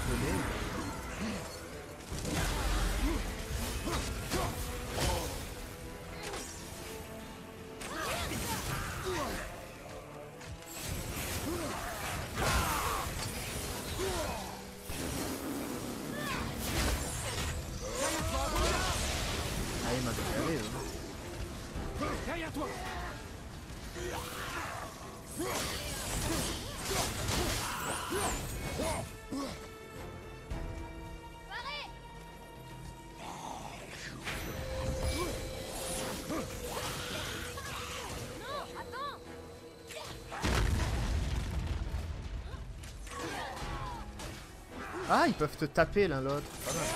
Venez. Ah, il m'a décalé. Derrière toi. Ah, ils peuvent te taper l'un l'autre. Pas mal.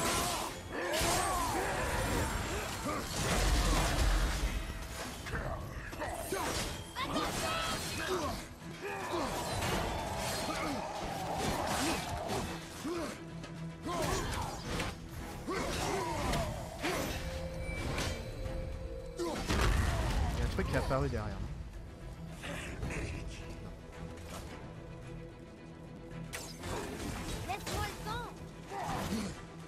Il y a un truc qui est apparu derrière. Laisse-moi le temps.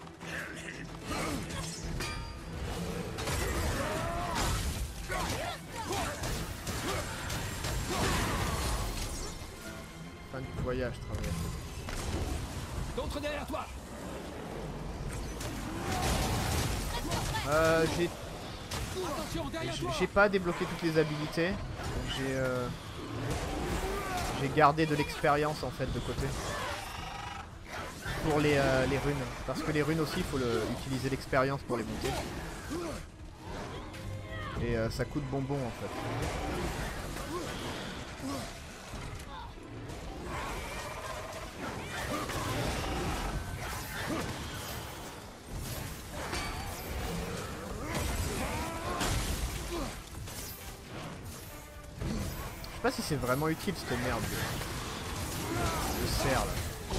Fin de voyage, travail. D'autres derrière toi. Attention, derrière toi. J'ai pas débloqué toutes les habilités. J'ai gardé de l'expérience en fait de côté. Pour les runes. Parce que les runes aussi, il faut utiliser l'expérience pour les monter. Et ça coûte bonbon en fait. Je sais pas si c'est vraiment utile cette merde de cerf là.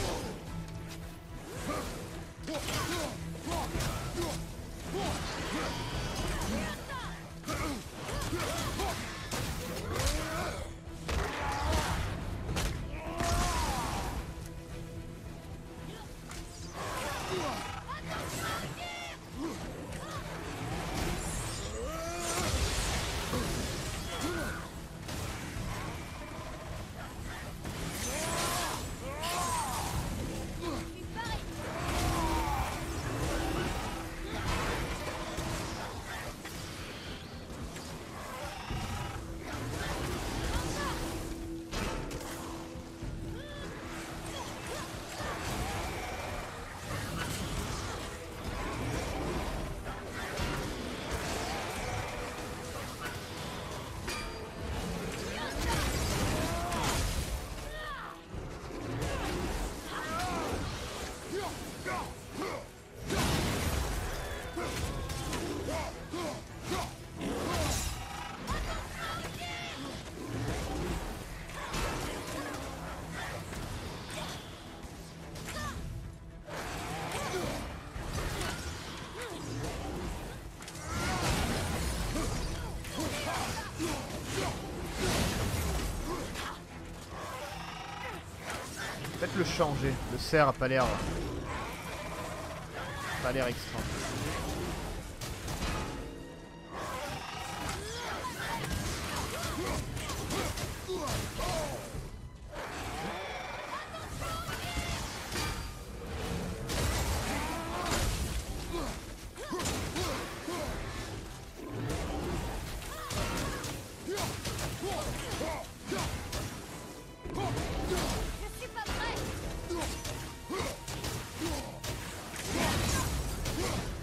Peut-être le changer. Le cerf a pas l'air. Pas l'air extra. Je suis pas prêt.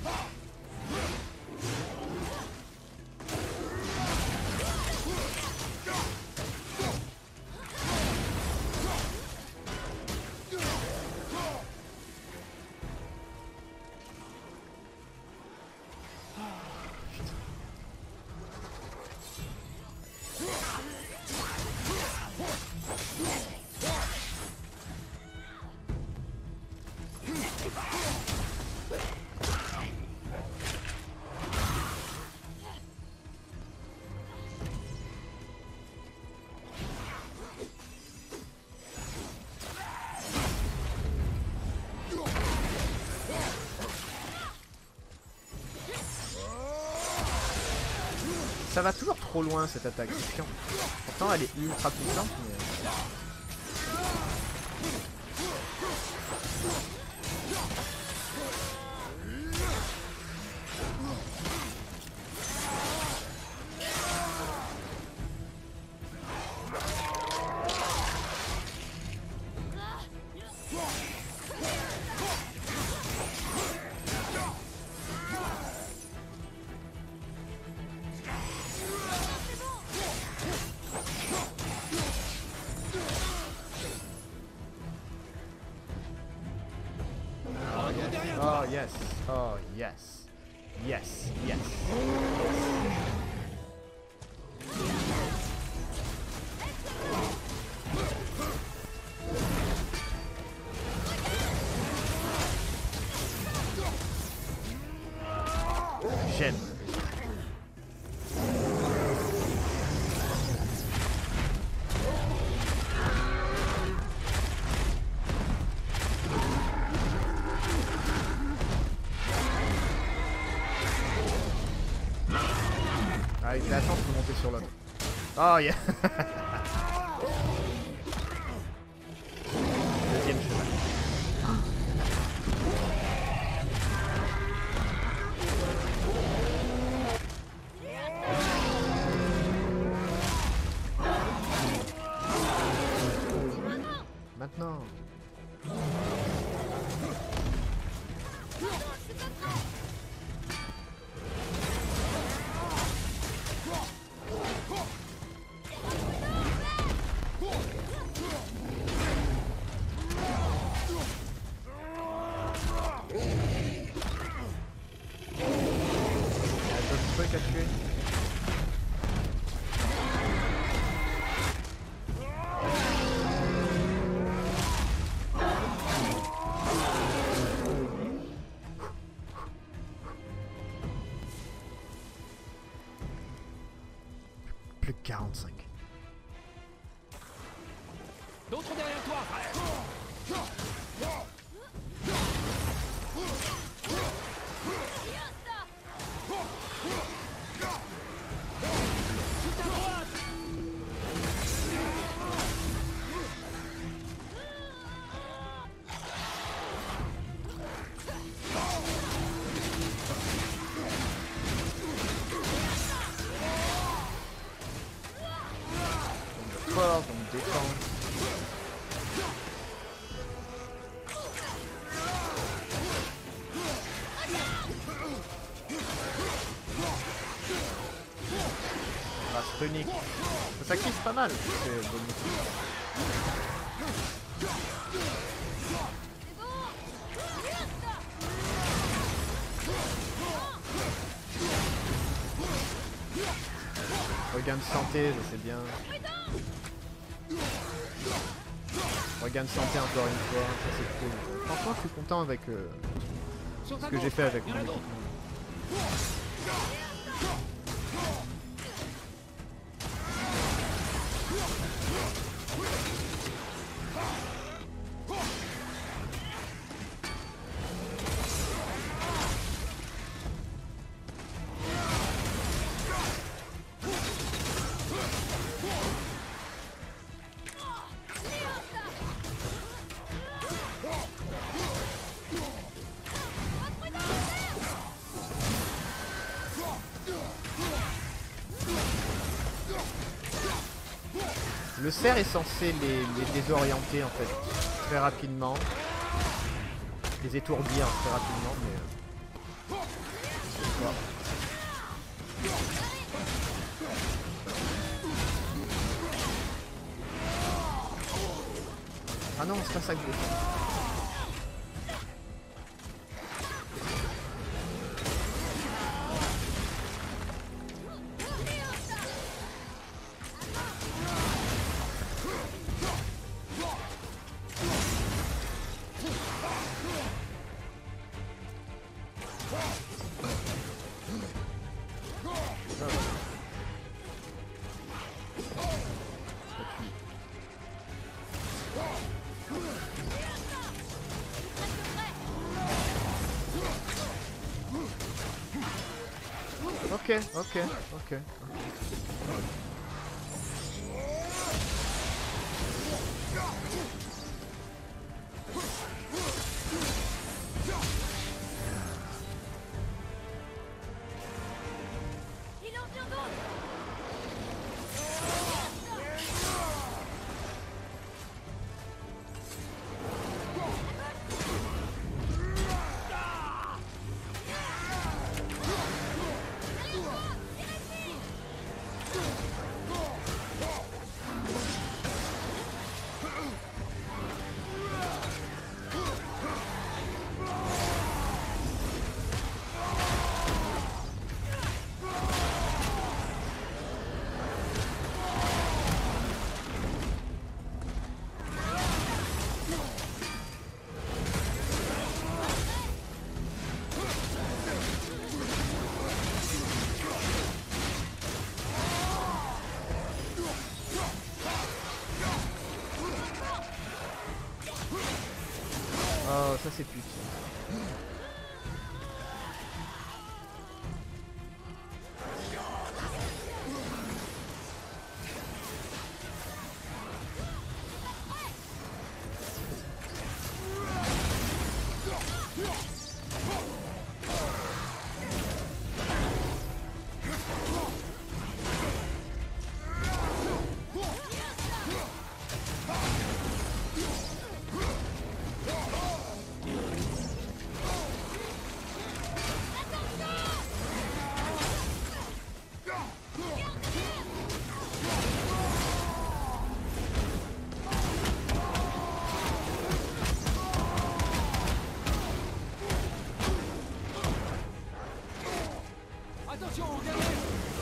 Ça va toujours trop loin cette attaque, c'est chiant. Pourtant elle est ultra puissante mais... Oh yes, oh yes, yes, yes, yes. J'aime. Avec la chance de monter sur l'autre. Oh yeah. Deuxième cheval. Maintenant. Truc à tuer. Plus que 45. D'autres derrière toi, frère. Fort, on me défend. Ah, c'est unique. Ça sacrifie pas mal. C'est bon. Regain de santé, je sais bien. Regain de santé encore une fois, ça c'est cool. Franchement, je suis content avec ce que j'ai fait avec mon équipement. Le cerf est censé les désorienter en fait très rapidement, les étourdir très rapidement, mais je sais pas. Ah non, c'est pas ça que je veux faire. Ok, ok, ok. Il en vient d'autres. Oh, ça c'est pute. Attention, regardez.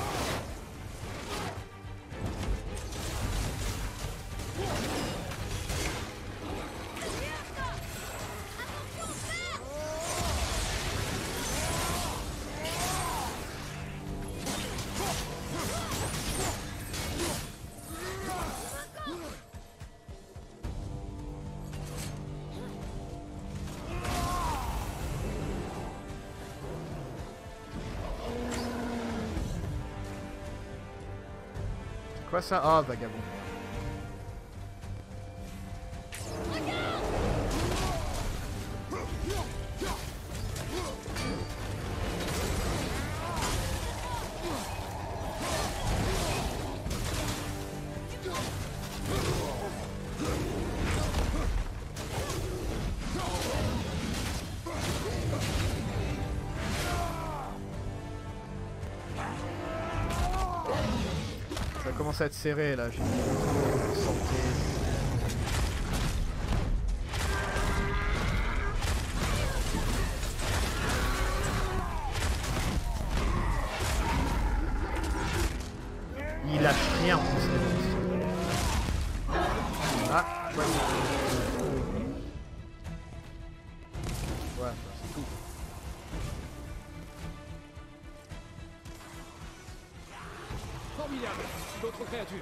Quoi ça? Ah, vagabond. Ça commence à être serré là, j'ai une santé. Il lâche rien en plus. Ah, ouais. Ouais, c'est tout. Formidable. D'autres créatures.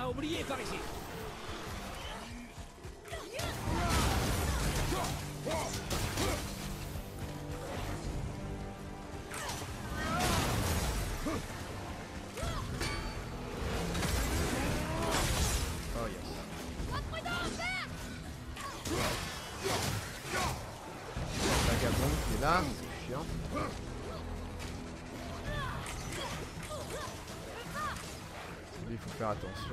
à oublier par ici. Oh yes. Vagabond qui est là, c'est chiant. Lui, il faut faire attention.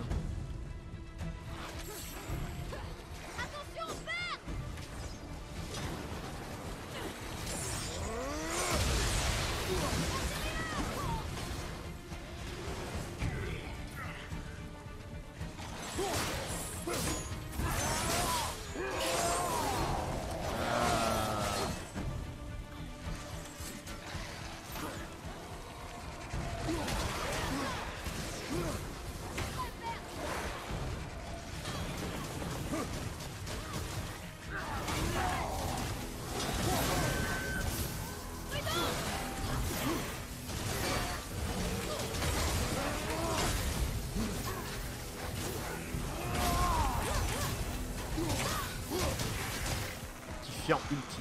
Ultime.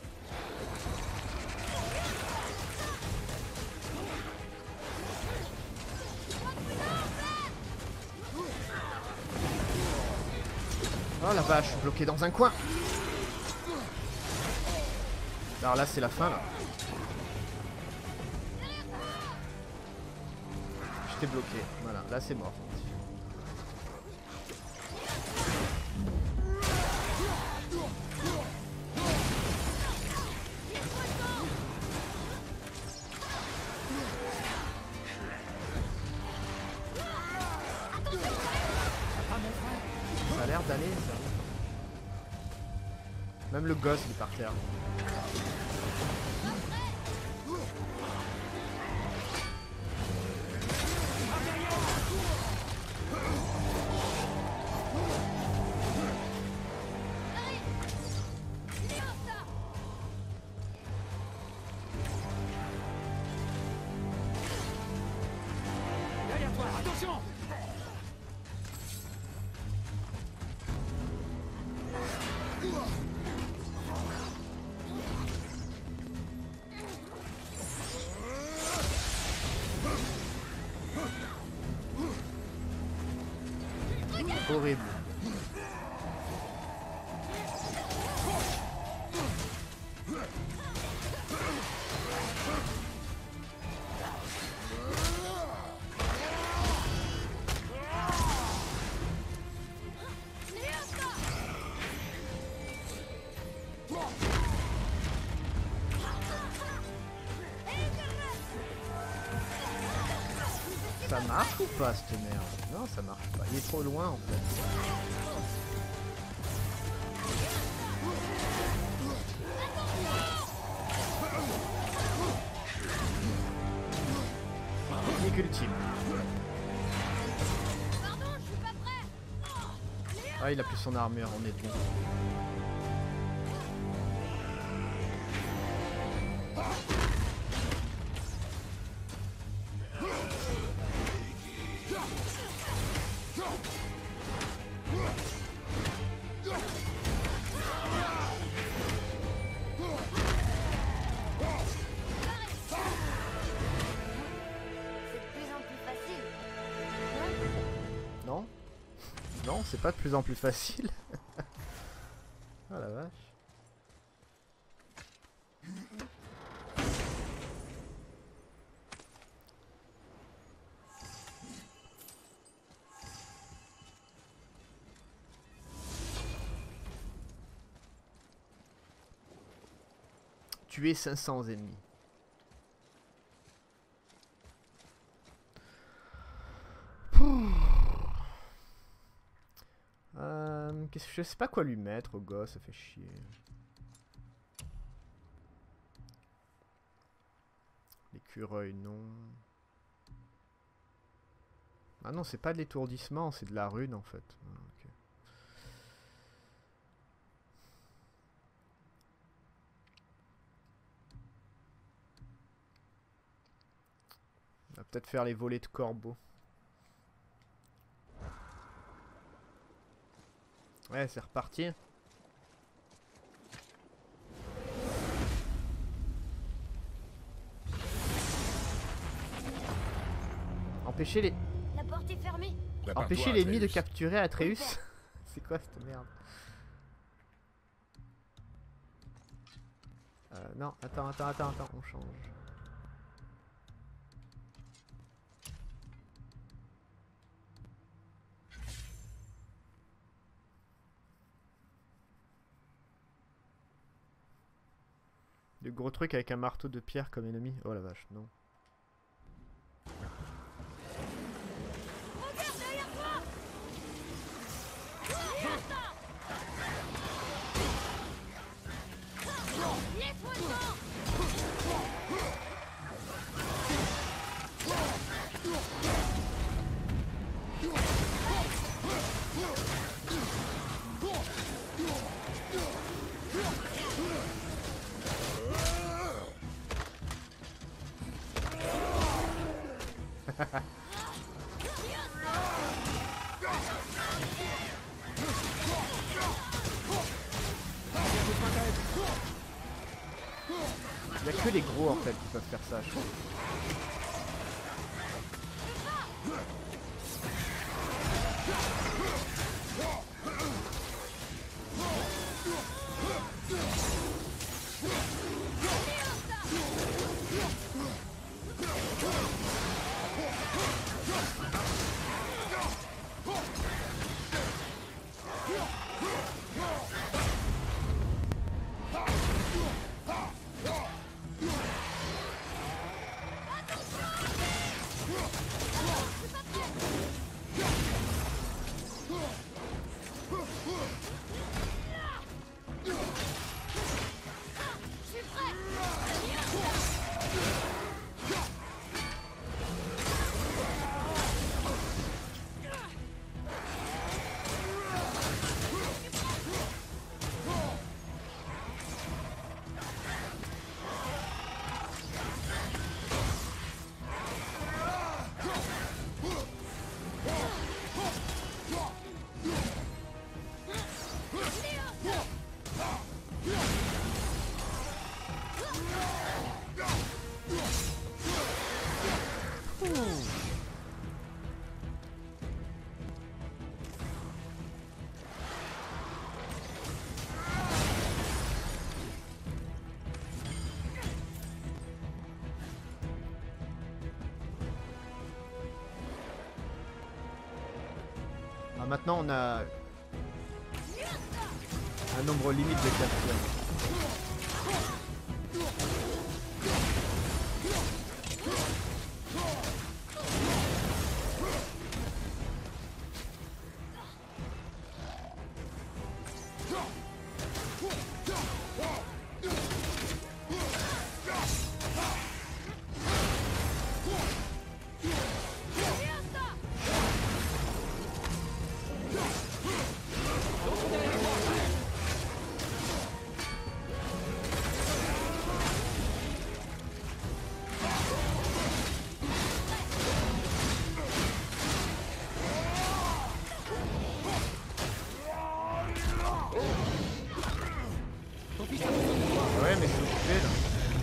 Oh la vache, bloqué dans un coin. Alors là c'est la fin là. J'étais bloqué, voilà, là c'est mort. Ça a l'air d'aller ça. Même le gosse il est par terre. Derrière toi, attention. Horrible. Ça marche ou pas cette merde? Non, ça marche pas. Il est trop loin en fait. Technique ultime. Pardon, je suis pas prêt. Ah, il a plus son armure, on est bon. Non? Non, c'est pas de plus en plus facile. Ah la vache. Tuer 500 ennemis. Je sais pas quoi lui mettre au gosse, ça fait chier. L'écureuil, non. Ah non, c'est pas de l'étourdissement, c'est de la rune en fait. Ah, ok. On va peut-être faire les volées de corbeau. Ouais, c'est reparti. Empêcher les... La porte est fermée. Prépare-toi, Empêcher l'ennemi de Atreus. capturer Atreus. C'est quoi cette merde? Non, attends, on change. Le gros truc avec un marteau de pierre comme ennemi. Oh la vache, non. Regarde derrière toi. Laisse-moi le temps. Il y a que les gros en fait qui peuvent faire ça, je trouve. Ah, maintenant on a un nombre limite de captures. Ouais, mais c'est occupé là.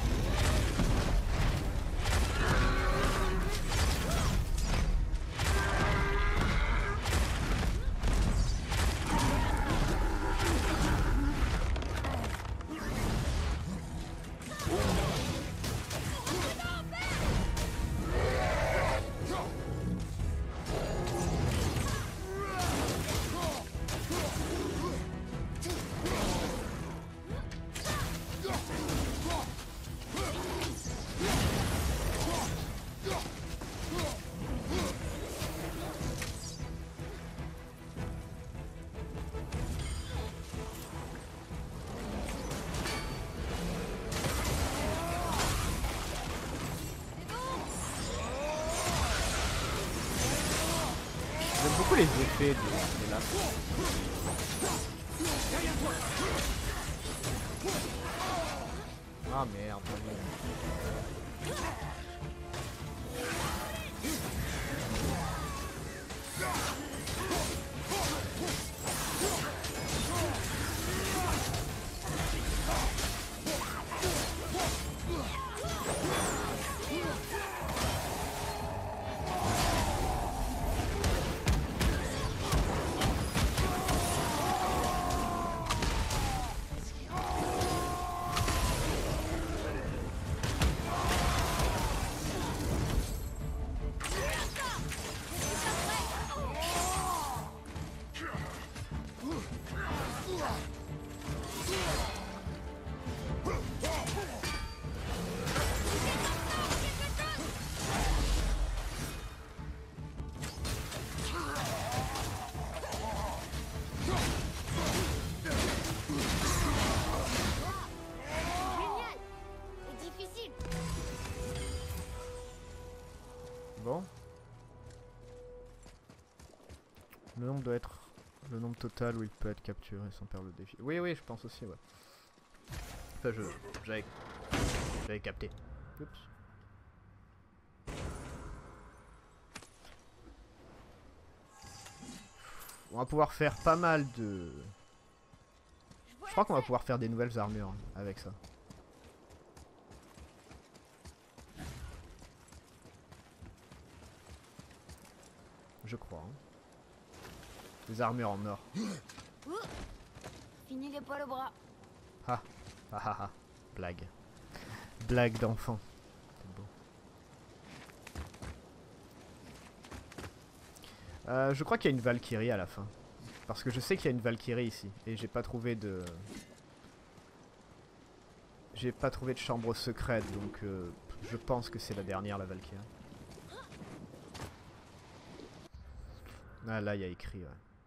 J'aime beaucoup les effets de la... Ah merde. Génial. Et difficile. Bon. Le nombre doit être le nombre total où il peut être capturé sans perdre le défi. Oui, oui, je pense aussi, ouais. Enfin, j'avais capté. Oups. On va pouvoir faire pas mal de... Je crois qu'on va pouvoir faire des nouvelles armures avec ça. Je crois. Hein. Des armures en or. Fini les poils au bras. Ah, ah ah ah. Blague. Blague d'enfant. C'est beau. Je crois qu'il y a une Valkyrie à la fin. Parce que je sais qu'il y a une Valkyrie ici. Et j'ai pas trouvé de... J'ai pas trouvé de chambre secrète. Donc je pense que c'est la dernière, la Valkyrie. Ah là, il y a écrit, ouais.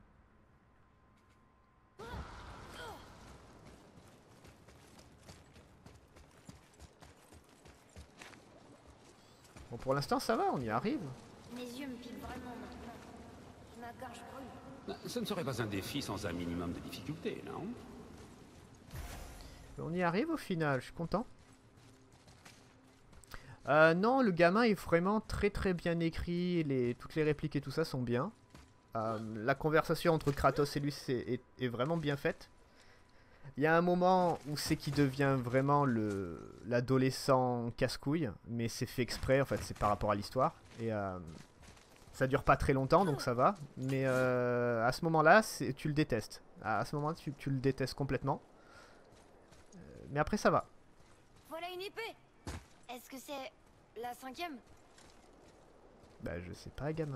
Bon, pour l'instant, ça va, on y arrive. Mes yeux me piquent vraiment maintenant. Ma gorge brûle. Ce ne serait pas un défi sans un minimum de difficulté, non? On y arrive au final, je suis content. Non, le gamin est vraiment très très bien écrit, toutes les répliques et tout ça sont bien. La conversation entre Kratos et lui est vraiment bien faite. Il y a un moment où c'est qu'il devient vraiment l'adolescent casse-couille, mais c'est fait exprès, en fait, c'est par rapport à l'histoire. Et ça dure pas très longtemps, donc ça va. Mais à ce moment-là, tu le détestes. À ce moment-là, tu le détestes complètement. Mais après, ça va. Voilà une épée. Est-ce que c'est la 5e? Bah, je sais pas, gamin.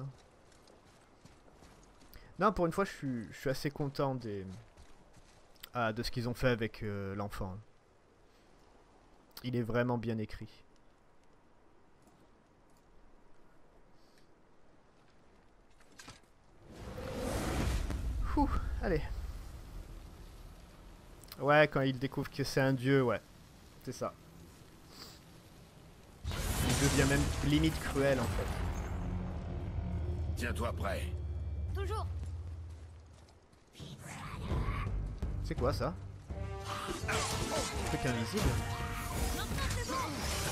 Non, pour une fois, je suis assez content de ce qu'ils ont fait avec l'enfant. Il est vraiment bien écrit. Ouh, allez. Ouais, quand il découvre que c'est un dieu, ouais. C'est ça. Il devient même limite cruel, en fait. Tiens-toi prêt. Toujours. C'est quoi ça? Un truc invisible? Maintenant c'est bon.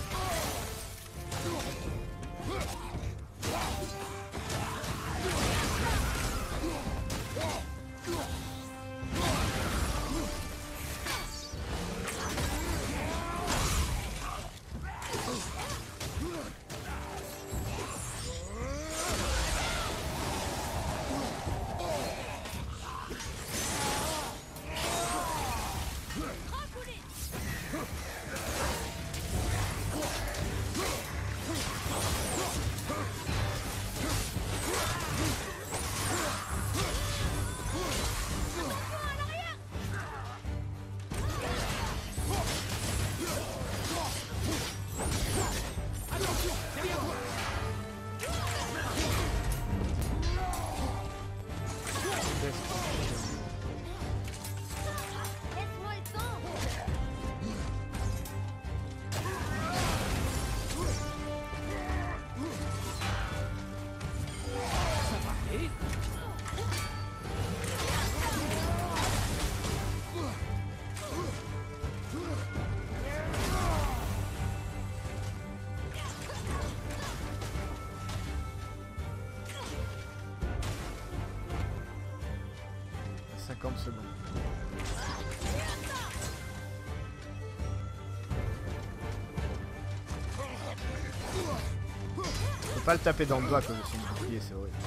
Laisse-moi le temps. Et 50 secondes. Faut pas le taper dans le doigt comme son bouclier, c'est horrible.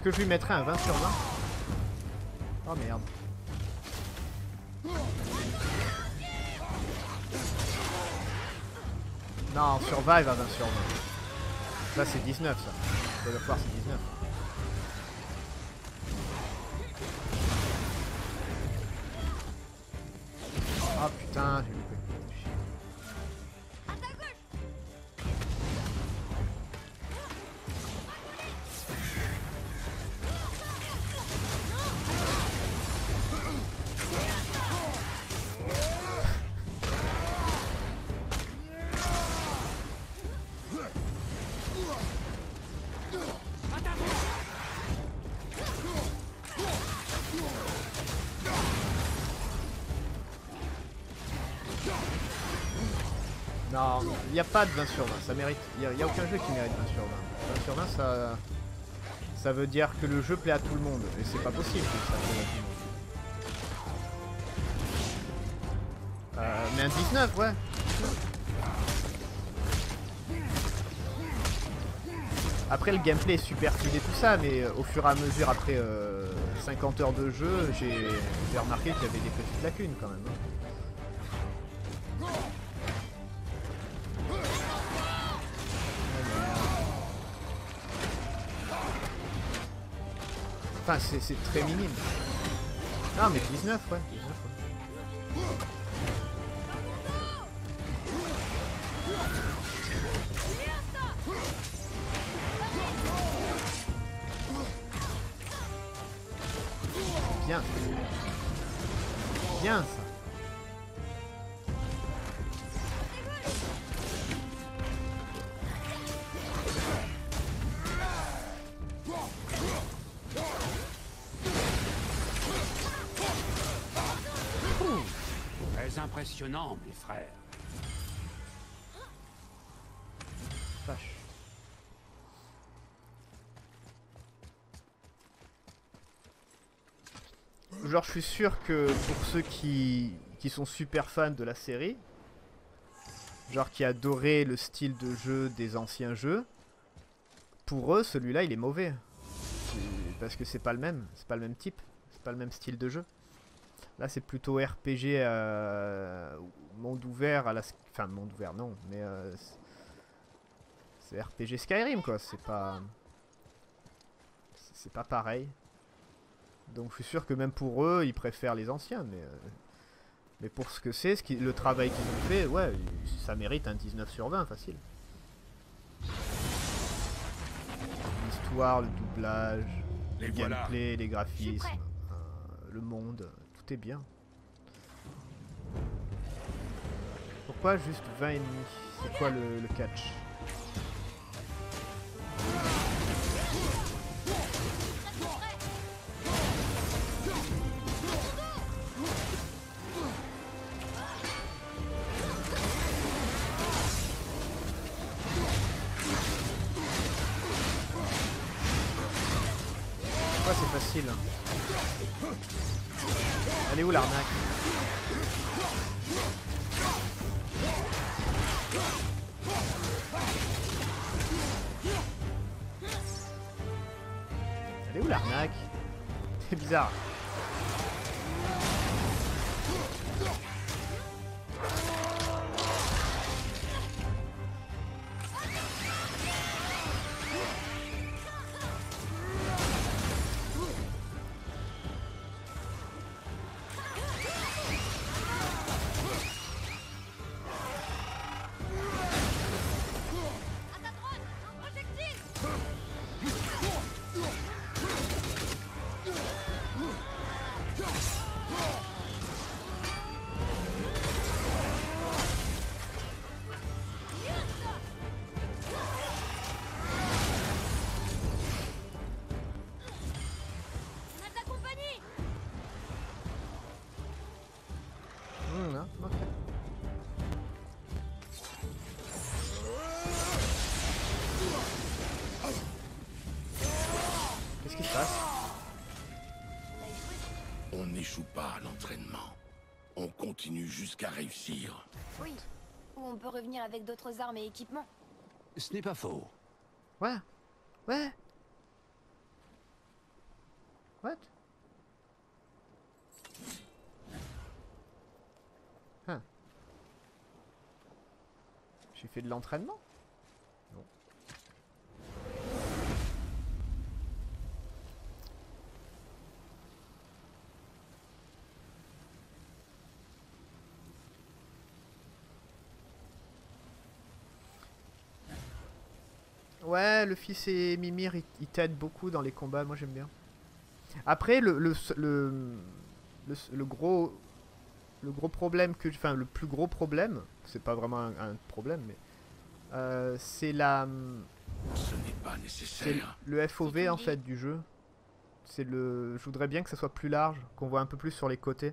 que je lui mettrais un 20 sur 20? Oh merde. Non, survive à 20 sur 20. Ça c'est 19 ça. God of War c'est 19. Oh putain, j'ai loupé. Non, il n'y a pas de 20 sur 20, ça mérite. Il n'y a aucun jeu qui mérite 20 sur 20. 20 sur 20, ça veut dire que le jeu plaît à tout le monde. Et c'est pas possible que ça plaît à tout le monde. Mais un 19, ouais. Après, le gameplay est super fluide et tout ça, mais au fur et à mesure, après 50 heures de jeu, j'ai remarqué qu'il y avait des petites lacunes quand même. Enfin, c'est très minime. Non, mais 19, ouais. 19, ouais. Bien. Bien, ça. Très impressionnant, mes frères. Vache. Genre, je suis sûr que pour ceux qui sont super fans de la série, genre qui adoraient le style de jeu des anciens jeux, pour eux, celui-là, il est mauvais. Parce que c'est pas le même type, c'est pas le même style de jeu. Là, c'est plutôt RPG monde ouvert à la... Enfin, monde ouvert, non, mais c'est RPG Skyrim, quoi. C'est pas pareil. Donc, je suis sûr que même pour eux, ils préfèrent les anciens, mais pour ce que c'est, le travail qu'ils ont fait, ouais, ça mérite un 19 sur 20, facile. L'histoire, le doublage, le gameplay, les graphismes, le monde, tout est bien. Pourquoi juste 20 ennemis? C'est quoi le catch? C'est facile. Elle est où l'arnaque? Elle est où l'arnaque? C'est bizarre. Qu'est-ce qui se passe? On n'échoue pas à l'entraînement. On continue jusqu'à réussir. Oui. Ou on peut revenir avec d'autres armes et équipements. Ce n'est pas faux. Ouais. Ouais. What? Hein. J'ai fait de l'entraînement? Non. Ouais, le fils et Mimir, ils t'aident beaucoup dans les combats, moi j'aime bien. Après, le gros problème que... Enfin, le plus gros problème, c'est pas vraiment un problème, mais... c'est la... Ce n'est pas C'est nécessaire. le FOV en fait du jeu. C'est le... Je voudrais bien que ça soit plus large, qu'on voit un peu plus sur les côtés.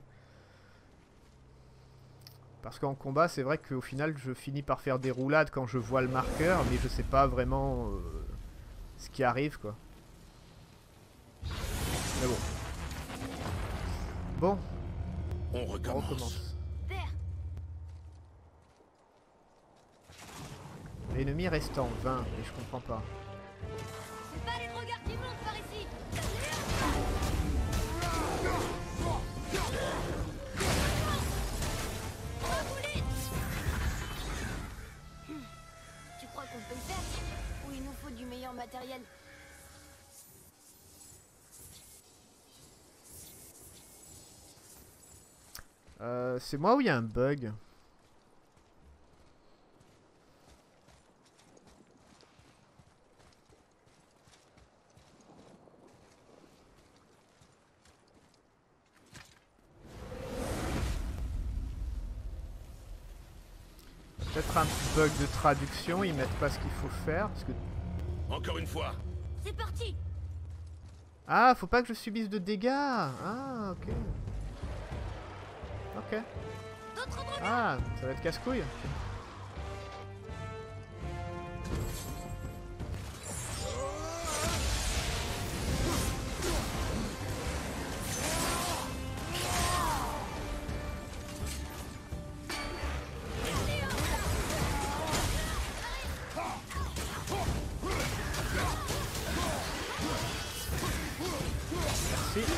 Parce qu'en combat, c'est vrai qu'au final, je finis par faire des roulades quand je vois le marqueur, mais je sais pas vraiment ce qui arrive, quoi. Mais bon. Bon, On on recommence. recommence. Père, L'ennemi restant 20, et je comprends pas. c'est pas les regards qui montent par ici. Tu crois qu'on peut le faire? Ou il nous faut du meilleur matériel? C'est moi ou il y a un bug? Peut-être un petit bug de traduction, ils mettent pas ce qu'il faut faire. Parce que... Encore une fois. C'est parti. Ah, faut pas que je subisse de dégâts. Ah, ok. Ok. D'autres regards. Ah, ça va être casse-couille. Merci.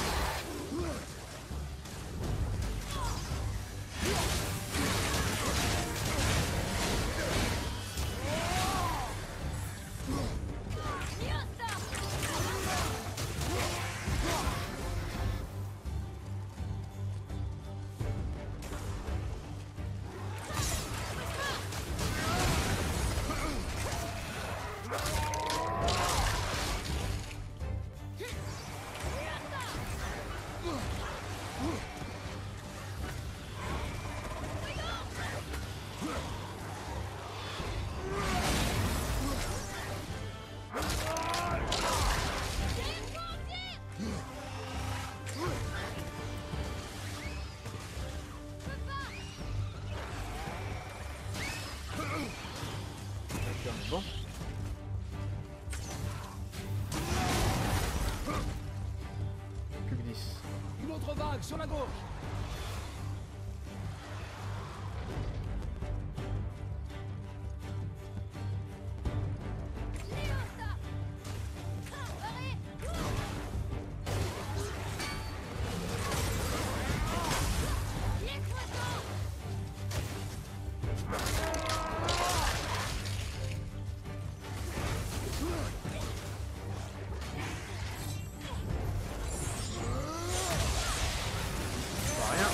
Bon. Plus que 10. Une autre vague sur la gauche. Rien.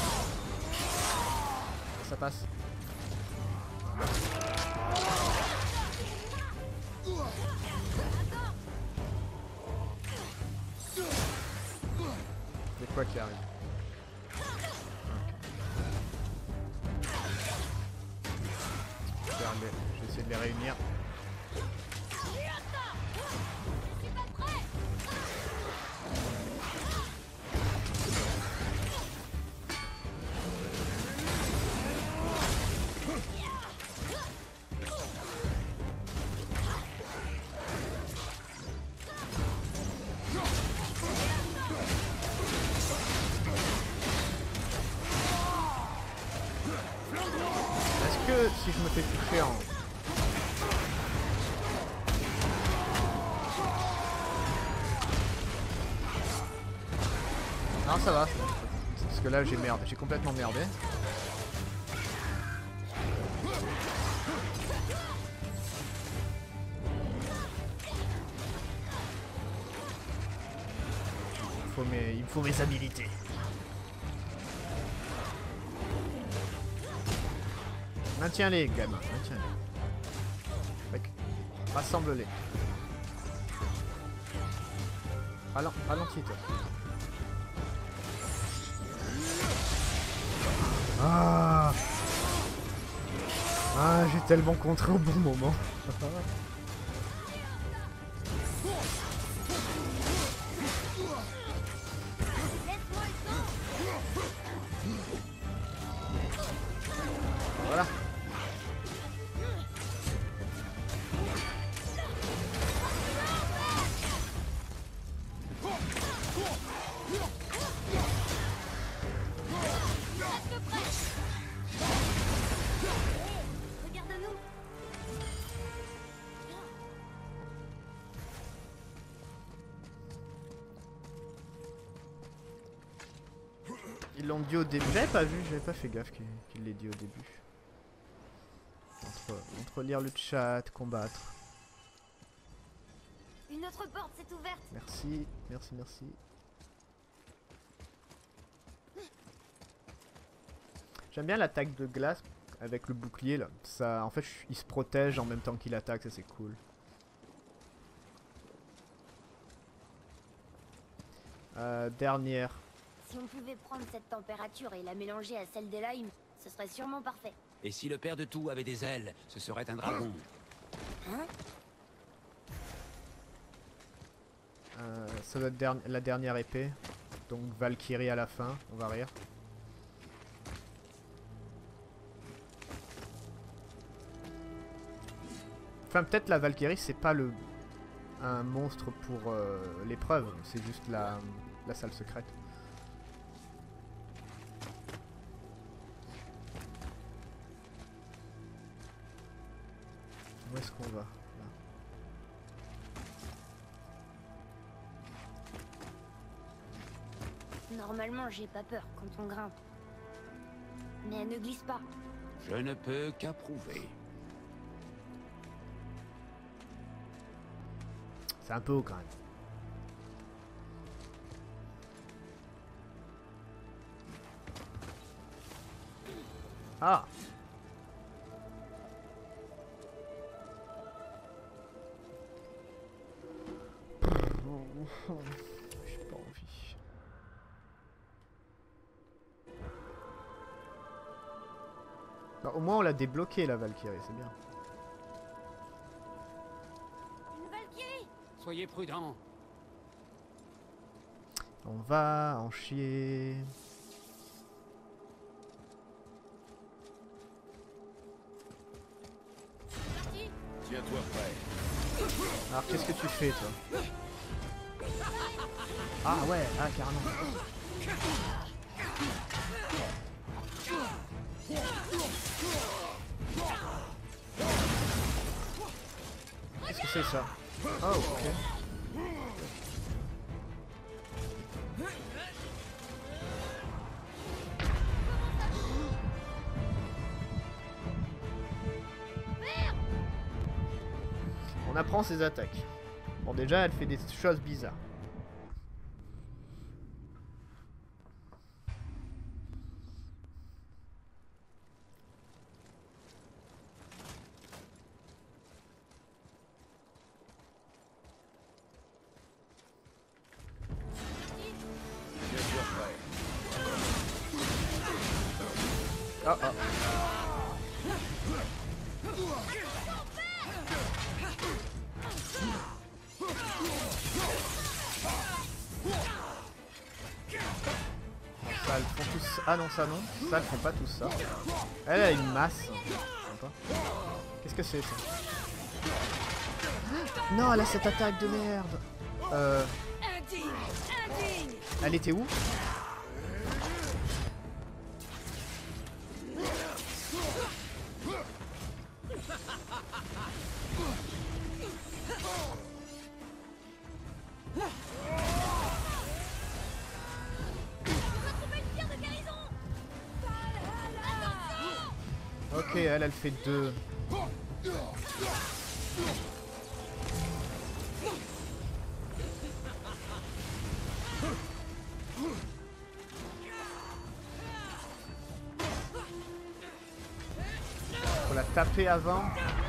Ça passe. C'est quoi qui arrive? Je vais essayer de les réunir. Est-ce que si je me fais toucher en... Ah ça va. Parce que là j'ai complètement merdé. Il me faut mes habilités. Maintiens-les, gamin, maintiens-les. Rassemble-les. Ralentis, toi. Ah, j'ai tellement contré au bon moment. Voilà. Regarde-nous. Ils l'ont dit au début. J'avais pas vu, j'avais pas fait gaffe qu'il l'ait dit au début. Entre lire le chat, combattre. Une autre porte s'est ouverte. Merci, merci, merci. J'aime bien l'attaque de glace avec le bouclier là. Ça, en fait, il se protège en même temps qu'il attaque, ça c'est cool. Dernière. Si on pouvait prendre cette température et la mélanger à celle des limes, ce serait sûrement parfait. Et si le père de tout avait des ailes, ce serait un dragon. Hein? Ça doit être la dernière épée. Donc Valkyrie à la fin, on va rire. Enfin peut-être la Valkyrie c'est pas un monstre pour l'épreuve, c'est juste la salle secrète. Où est-ce qu'on va là? Normalement, j'ai pas peur quand on grimpe. Mais elle ne glisse pas. Je ne peux qu'approuver. C'est un peu haut quand même. Ah! J'ai pas envie. Bah, au moins on l'a débloqué la Valkyrie, c'est bien. Une Valkyrie! Soyez prudents. On va en chier. Parti! Tiens-toi prêt. Alors qu'est-ce que tu fais toi? Ah ouais, ah carrément. Qu'est-ce que c'est ça? Oh ok. On apprend ses attaques. Bon déjà elle fait des choses bizarres. Tiens-toi prêt. Ah ah. Ça, elles font tous... Ah non, ça non. Ça, elles font pas tous ça. Elle a une masse. Qu'est-ce que c'est ça? Non, elle a cette attaque de merde. Indigne! Indigne! Elle était où? Ok, elle fait 2. Faut la taper avant.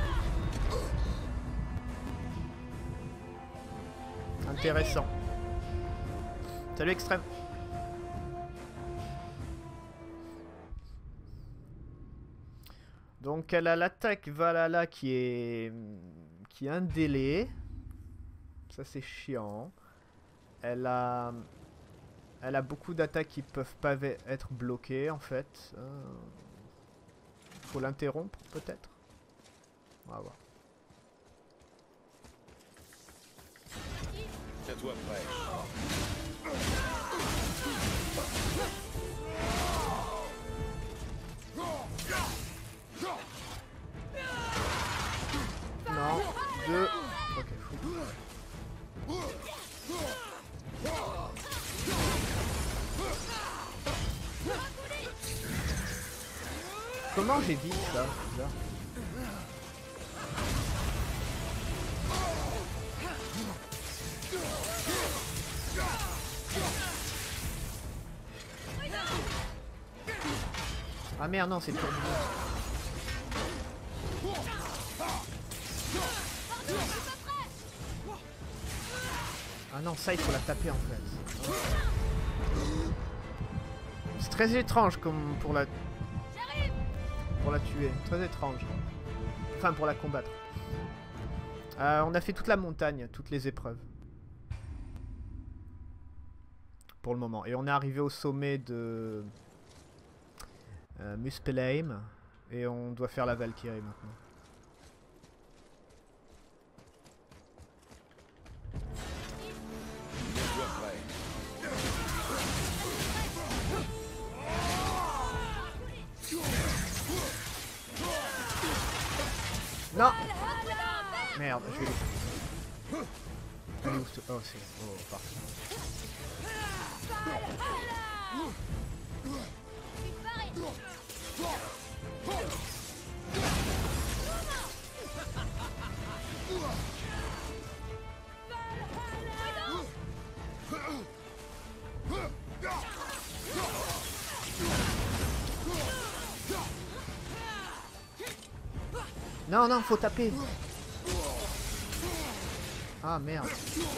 Intéressant. Salut Extrême. Donc elle a l'attaque Valhalla qui est un délai. Ça c'est chiant. Elle a beaucoup d'attaques qui peuvent pas être bloquées en fait. Faut l'interrompre peut-être. On va voir. Tiens-toi prêt. Non, 2. Ok, fou. Comment j'évite ça? C'est bizarre. Ah merde, non, c'est le tour du monde. Ah non, ça il faut la taper en fait. C'est très étrange comme pour la tuer, très étrange. Enfin pour la combattre. On a fait toute la montagne, toutes les épreuves. Pour le moment. Et on est arrivé au sommet de Muspelheim. Et on doit faire la Valkyrie maintenant. Tiens-toi prêt. Non! Merde, je vais les... Allez, où oh, c'est... Oh, parfait. Non, non, faut taper. Ah merde.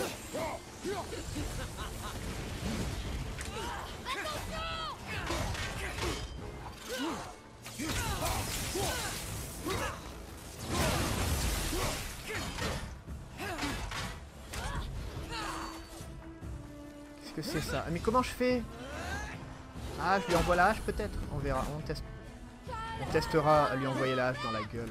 Qu'est-ce que c'est ça? Ah, mais comment je fais? Ah, je lui envoie la hache peut-être? On verra, on testera à lui envoyer la hache dans la gueule.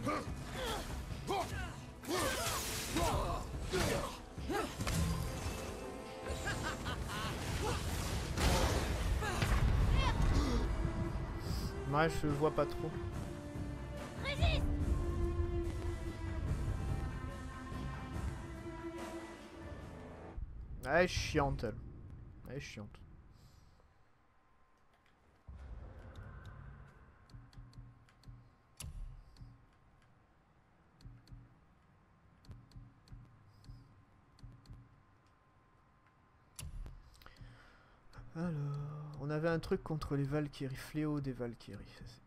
Moi je vois pas trop. Elle est chiante elle. Elle est chiante. Alors, on avait un truc contre les Valkyries, fléau des Valkyries.